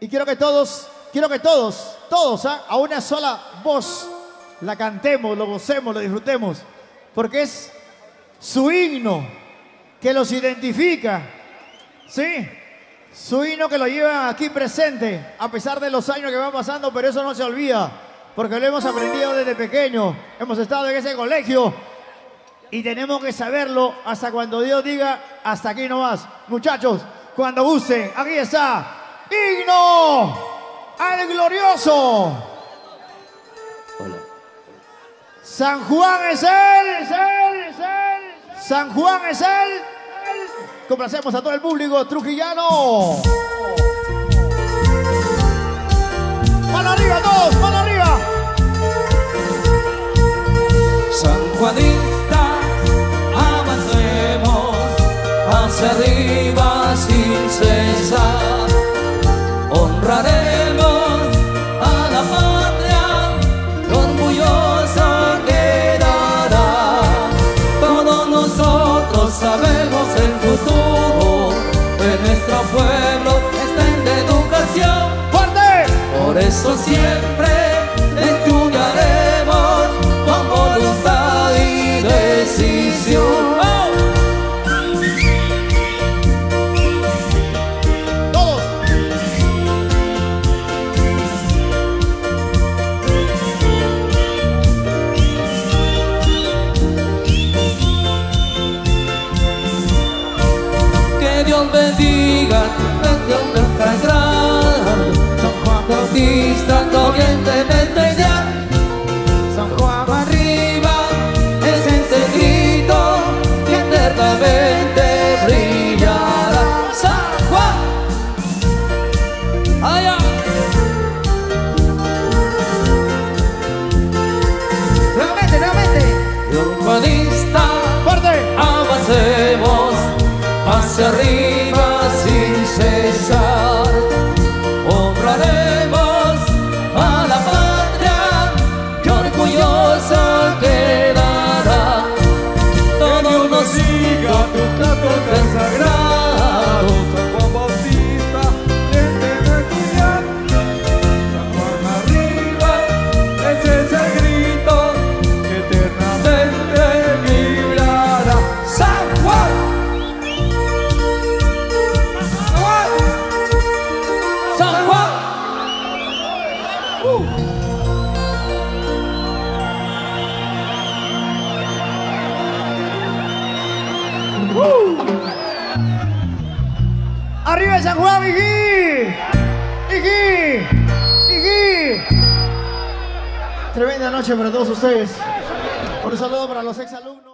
Y quiero que todos, a una sola voz la cantemos, lo gocemos, lo disfrutemos. Porque es su himno que los identifica, ¿sí? Su himno que lo lleva aquí presente, a pesar de los años que van pasando, pero eso no se olvida, porque lo hemos aprendido desde pequeño, hemos estado en ese colegio y tenemos que saberlo hasta cuando Dios diga, hasta aquí no más. Muchachos, cuando gusten, aquí está, himno al glorioso. Hola. San Juan es él, San Juan es él. Complacemos a todo el público trujillano. Mano arriba todos, mano arriba. San Juanista, avancemos hacia arriba sin cesar. Honraremos a la patria, que orgullosa quedará. Todos nosotros sabemos el futuro de nuestro pueblo está en la educación. ¡Fuerte! Por eso siempre estudiaremos con voluntad y decisión. Todos. Que Dios bendiga nuestra gran San Juan Bautista, corrientemente ya. San Juan arriba es ese grito que eternamente brillará. San Juan, allá. Nuevamente. San Juanista, ¡Fuerte! avancemos hacia arriba sin cesar. Honraremos a la patria, que orgullosa quedará. Todo nos siga tu canto sagrado. San Juan Bautista, siente estudiar. San Juan arriba, es ese grito que eternamente vibrará. San Juan. San Juan. ¡Arriba San Juan, Iji! ¡Iji! ¡Iji! Tremenda noche para todos ustedes. Un saludo para los exalumnos.